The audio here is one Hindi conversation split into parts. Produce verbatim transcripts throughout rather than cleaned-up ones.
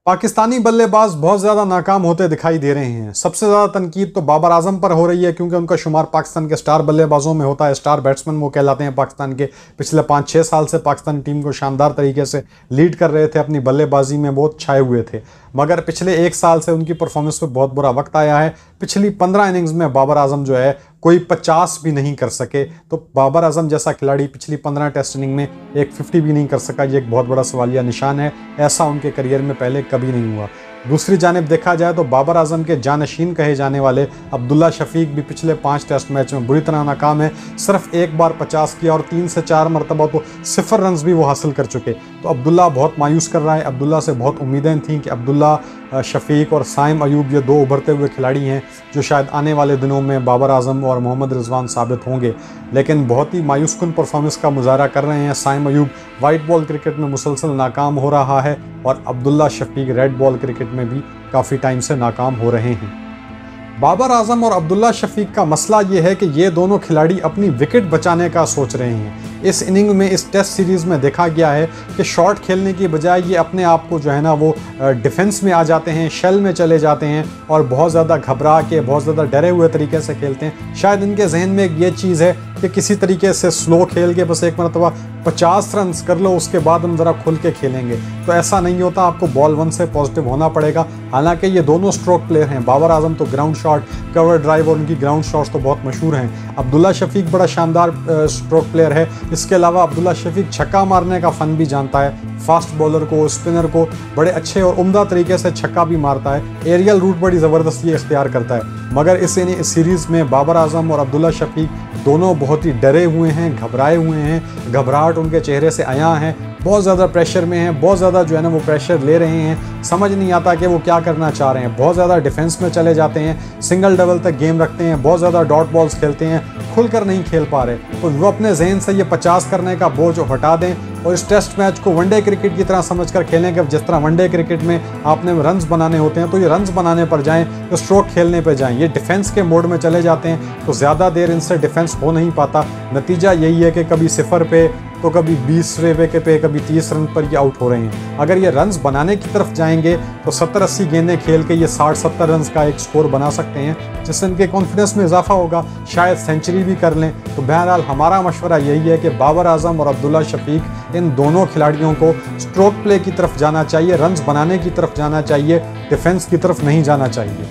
पाकिस्तानी बल्लेबाज बहुत ज़्यादा नाकाम होते दिखाई दे रहे हैं। सबसे ज़्यादा तनकीद तो बाबर आजम पर हो रही है क्योंकि उनका शुमार पाकिस्तान के स्टार बल्लेबाजों में होता है। स्टार बैट्समैन वो कहलाते हैं पाकिस्तान के। पिछले पाँच छः साल से पाकिस्तानी टीम को शानदार तरीके से लीड कर रहे थे, अपनी बल्लेबाजी में बहुत छाए हुए थे, मगर पिछले एक साल से उनकी परफॉर्मेंस पे बहुत बुरा वक्त आया है। पिछली पंद्रह इनिंग्स में बाबर आजम जो है कोई पचास भी नहीं कर सके। तो बाबर आजम जैसा खिलाड़ी पिछली पंद्रह टेस्ट इनिंग में एक फिफ्टी भी नहीं कर सका, ये एक बहुत बड़ा सवालिया निशान है। ऐसा उनके करियर में पहले कभी नहीं हुआ। दूसरी जानिब देखा जाए तो बाबर आजम के जानशीन कहे जाने वाले अब्दुल्ला शफीक भी पिछले पाँच टेस्ट मैच में बुरी तरह नाकाम है। सिर्फ एक बार पचास किया और तीन से चार मरतबा तो सिफर रन्स भी वो हासिल कर चुके। तो अब्दुल्ला बहुत मायूस कर रहा है। अब्दुल्ला से बहुत उम्मीदें थीं कि अब्दुल्ला, शफीक और साइम अयूब ये दो उभरते हुए खिलाड़ी हैं जो शायद आने वाले दिनों में बाबर आजम और मोहम्मद रिजवान साबित होंगे, लेकिन बहुत ही मायूसकुन परफॉर्मेंस का मुजाहरा कर रहे हैं। Saim Ayub white ball cricket में मुसलसल नाकाम हो रहा है और Abdullah Shafique red ball cricket में भी काफ़ी टाइम से नाकाम हो रहे हैं। बाबर आजम और अब्दुल्ला शफीक का मसला ये है कि ये दोनों खिलाड़ी अपनी विकेट बचाने का सोच रहे हैं। इस इनिंग में, इस टेस्ट सीरीज़ में देखा गया है कि शॉट खेलने की बजाय ये अपने आप को जो है ना वो डिफेंस में आ जाते हैं, शेल में चले जाते हैं और बहुत ज़्यादा घबरा के, बहुत ज़्यादा डरे हुए तरीके से खेलते हैं। शायद इनके जहन में एक ये चीज़ है कि किसी तरीके से स्लो खेल के बस एक मरतबा पचास रन कर लो, उसके बाद हम ज़रा खुल के खेलेंगे। तो ऐसा नहीं होता, आपको बॉल वन से पॉजिटिव होना पड़ेगा। हालांकि ये दोनों स्ट्रोक प्लेयर हैं। बाबर आजम तो ग्राउंड शॉट, कवर ड्राइव और उनकी ग्राउंड शॉट्स तो बहुत मशहूर हैं। अब्दुल्ला शफीक बड़ा शानदार स्ट्रोक प्लेयर है। इसके अलावा अब्दुल्ला शफीक छक्का मारने का फ़न भी जानता है। फास्ट बॉलर को, स्पिनर को बड़े अच्छे और उम्दा तरीके से छक्का भी मारता है। एरियल रूट बड़ी ज़बरदस्त ये इख्तियार करता है। मगर इस सीरीज़ में बाबर आजम और अब्दुल्ला शफीक दोनों बहुत ही डरे हुए हैं, घबराए हुए हैं। घबराहट उनके चेहरे से आया है। बहुत ज़्यादा प्रेशर में हैं, बहुत ज़्यादा जो है ना वो प्रेशर ले रहे हैं। समझ नहीं आता कि वो क्या करना चाह रहे हैं। बहुत ज़्यादा डिफेंस में चले जाते हैं, सिंगल डबल तक गेम रखते हैं, बहुत ज़्यादा डॉट बॉल्स खेलते हैं, खुलकर नहीं खेल पा रहे। तो वो अपने जहन से ये पचास करने का बोझ हटा दें और इस टेस्ट मैच को वनडे क्रिकेट की तरह समझकर खेलें कि जिस तरह वनडे क्रिकेट में आपने रन्स बनाने होते हैं तो ये रन्स बनाने पर जाएं, तो स्ट्रोक खेलने पर जाएं। ये डिफेंस के मोड में चले जाते हैं तो ज़्यादा देर इनसे डिफेंस हो नहीं पाता। नतीजा यही है कि कभी सिफर पे तो कभी बीसवें विकेट पे, कभी तीस रन पर ये आउट हो रहे हैं। अगर ये रन्स बनाने की तरफ जाएंगे तो सत्तर अस्सी गेंदें खेल के ये साठ सत्तर रन का एक स्कोर बना सकते हैं, जिससे इनके कॉन्फिडेंस में इजाफा होगा, शायद सेंचुरी भी कर लें। तो बहरहाल हमारा मशवरा यही है कि बाबर आजम और अब्दुल्ला शफीक, इन दोनों खिलाड़ियों को स्ट्रोक प्ले की तरफ जाना चाहिए, रन्स बनाने की तरफ जाना चाहिए, डिफेंस की तरफ नहीं जाना चाहिए।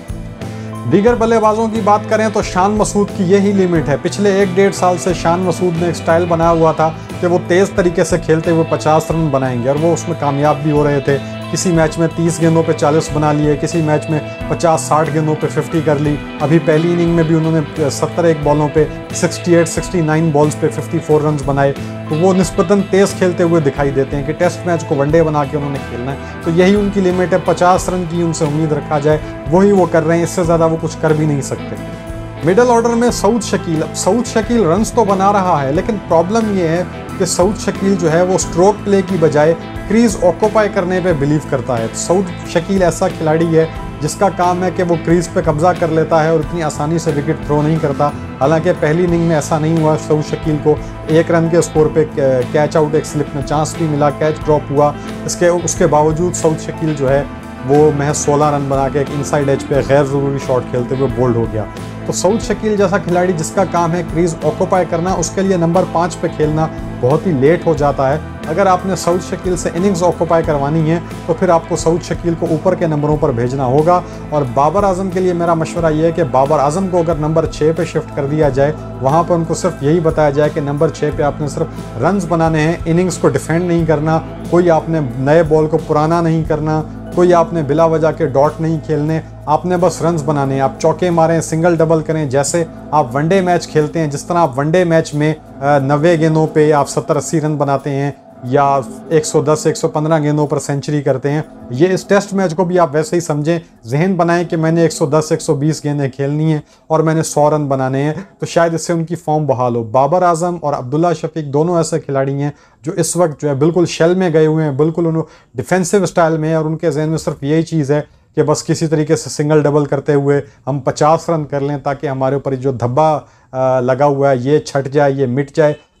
दीगर बल्लेबाजों की बात करें तो शान मसूद की यही लिमिट है। पिछले एक डेढ़ साल से शान मसूद ने एक स्टाइल बनाया हुआ था कि वो तेज़ तरीके से खेलते हुए पचास रन बनाएंगे और वो उसमें कामयाब भी हो रहे थे। किसी मैच में तीस गेंदों पे चालीस बना लिए, किसी मैच में पचास साठ गेंदों पे पचास कर ली। अभी पहली इनिंग में भी उन्होंने सत्तर एक बॉलों पे अड़सठ उनहत्तर बॉल्स पे चौवन रन बनाए। तो वो निस्बतन तेज़ खेलते हुए दिखाई देते हैं कि टेस्ट मैच को वनडे बना के उन्होंने खेलना है। तो यही उनकी लिमिट है, पचास रन की उनसे उम्मीद रखा जाए, वही वो कर रहे हैं। इससे ज़्यादा वो कुछ कर भी नहीं सकते। मिडल ऑर्डर में सऊद शकील, अब सऊद शकील रन्स तो बना रहा है, लेकिन प्रॉब्लम ये है कि सऊद शकील जो है वो स्ट्रोक प्ले की बजाय क्रीज ऑक्यूपाई करने पे बिलीव करता है। सऊद शकील ऐसा खिलाड़ी है जिसका काम है कि वो क्रीज पे कब्जा कर लेता है और इतनी आसानी से विकेट थ्रो नहीं करता। हालांकि पहली इनिंग में ऐसा नहीं हुआ। सऊद शकील को एक रन के स्कोर पे कैच आउट, एक स्लिप में चांस भी मिला, कैच ड्रॉप हुआ। इसके उसके बावजूद सऊद शकील जो है वो महज सोलह रन बना के एक इनसाइड एज पे गैर ज़रूरी शॉट खेलते हुए बोल्ड हो गया। तो सऊद शकील जैसा खिलाड़ी जिसका काम है क्रीज ऑक्यूपाई करना, उसके लिए नंबर पाँच पे खेलना बहुत ही लेट हो जाता है। अगर आपने सऊद शकील से इनिंग्स ऑक्यूपाई करवानी है तो फिर आपको सऊद शकील को ऊपर के नंबरों पर भेजना होगा। और बाबर आजम के लिए मेरा मशवरा ये है कि बाबर आजम को अगर नंबर छः पे शिफ्ट कर दिया जाए, वहाँ पर उनको सिर्फ यही बताया जाए कि नंबर छः पे आपने सिर्फ रन्स बनाने हैं, इनिंग्स को डिफेंड नहीं करना, कोई आपने नए बॉल को पुराना नहीं करना, कोई आपने बिला वजह के डॉट नहीं खेलने, आपने बस रन्स बनाने हैं। आप चौके मारें, सिंगल डबल करें, जैसे आप वनडे मैच खेलते हैं। जिस तरह आप वनडे मैच में नब्बे गेंदों पे आप सत्तर अस्सी रन बनाते हैं या एक सौ दस एक सौ पंद्रह गेंदों पर सेंचुरी करते हैं, ये इस टेस्ट मैच को भी आप वैसे ही समझें। जहन बनाएं कि मैंने एक सौ दस एक सौ बीस गेंदें खेलनी हैं और मैंने सौ रन बनाने हैं, तो शायद इससे उनकी फॉर्म बहाल हो। बाबर आजम और अब्दुल्ला शफीक दोनों ऐसे खिलाड़ी हैं जो इस वक्त जो है बिल्कुल शेल में गए हुए हैं, बिल्कुल उन्होंने डिफेंसिव स्टाइल में है और उनके जहन में सिर्फ यही चीज़ है कि बस किसी तरीके से सिंगल डबल करते हुए हम पचास रन कर लें ताकि हमारे ऊपर जो धब्बा लगा हुआ है ये छट जाए, ये मिट जाए।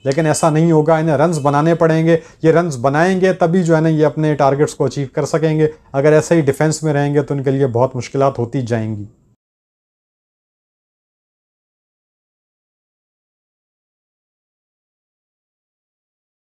लेकिन ऐसा नहीं होगा, इन्हें रन्स बनाने पड़ेंगे। ये रन्स बनाएंगे तभी जो है ना ये अपने टारगेट्स को अचीव कर सकेंगे। अगर ऐसे ही डिफेंस में रहेंगे तो इनके लिए बहुत मुश्किलात होती जाएंगी।